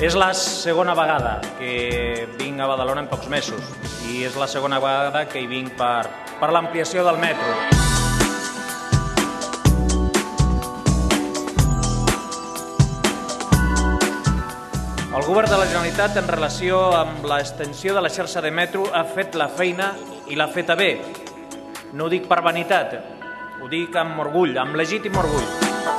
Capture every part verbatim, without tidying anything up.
És la segona vegada que vinc a Badalona en pocs mesos i és la segona vegada que hi vinc per, per l'ampliació del metro. El govern de la Generalitat, en relació amb l'extensió de la xarxa de metro, ha fet la feina i l'ha feta bé. No ho dic per vanitat, ho dic amb orgull, amb legítim orgull.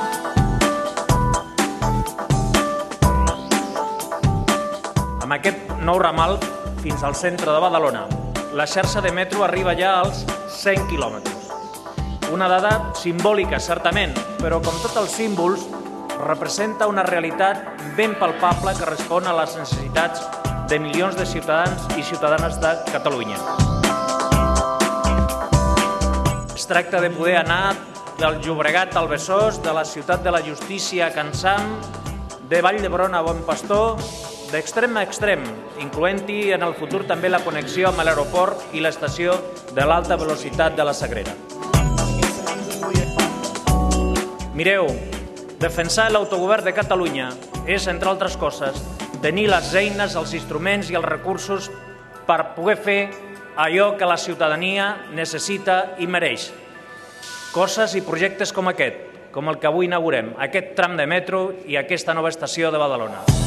Amb aquest nou ramal fins al centre de Badalona, la xarxa de metro arriba ja als cent quilòmetres. Una dada simbòlica, certament, però com tots els símbols, representa una realitat ben palpable que respon a les necessitats de milions de ciutadans i ciutadanes de Catalunya. Es tracta de poder anar del Llobregat al Besòs, de la Ciutat de la Justícia a Can Sam, de Vall d'Hebron a Bon Pastor, d'extrem a extrem, incloent-hi en el futur també la connexió amb l'aeroport i l'estació de l'alta velocitat de la Sagrera. Mireu, defensar l'autogovern de Catalunya és, entre altres coses, tenir les eines, els instruments i els recursos per poder fer allò que la ciutadania necessita i mereix. Coses i projectes com aquest, com el que avui inaugurem, aquest tram de metro i aquesta nova estació de Badalona.